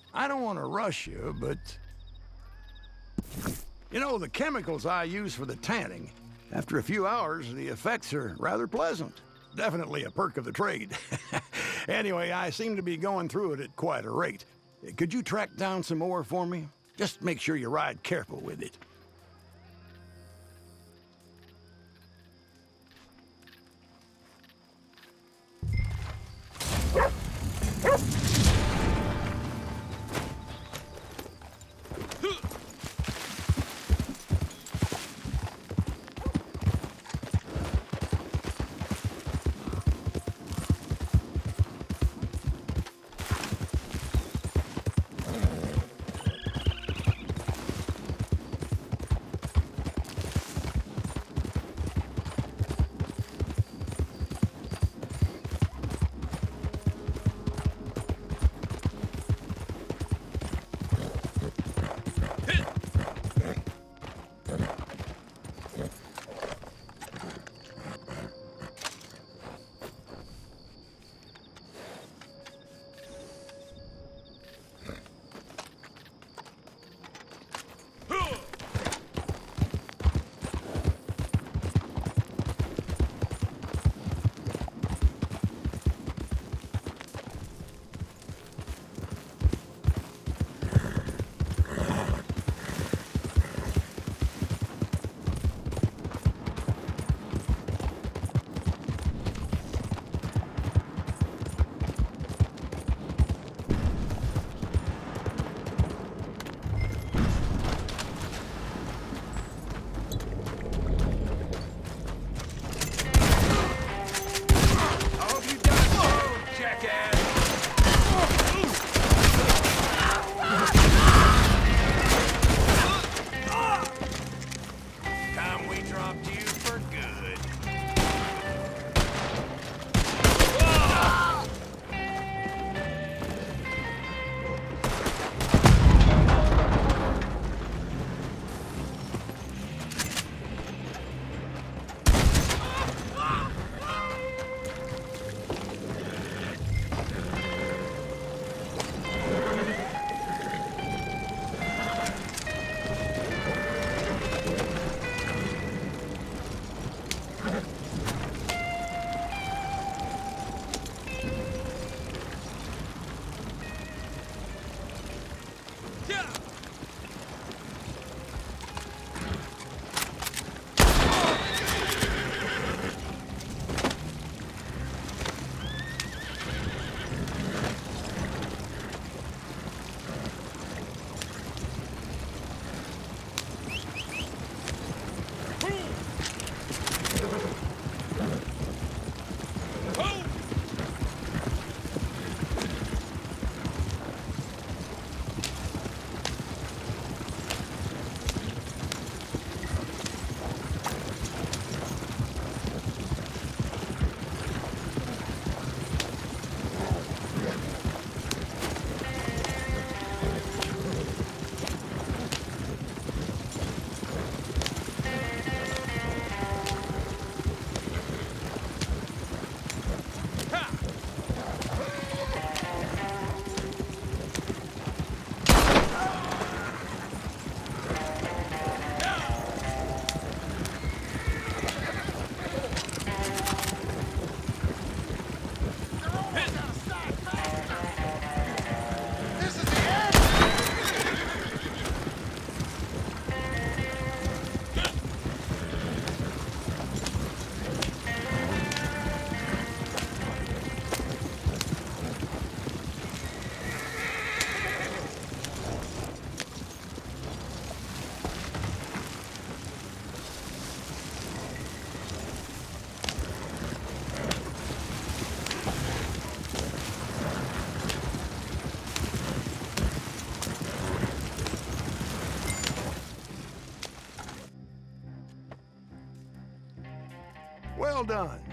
I don't want to rush you, but... You know, the chemicals I use for the tanning, after a few hours, the effects are rather pleasant. Definitely a perk of the trade. Anyway, I seem to be going through it at quite a rate. Could you track down some more for me? Just make sure you ride careful with it. Well done.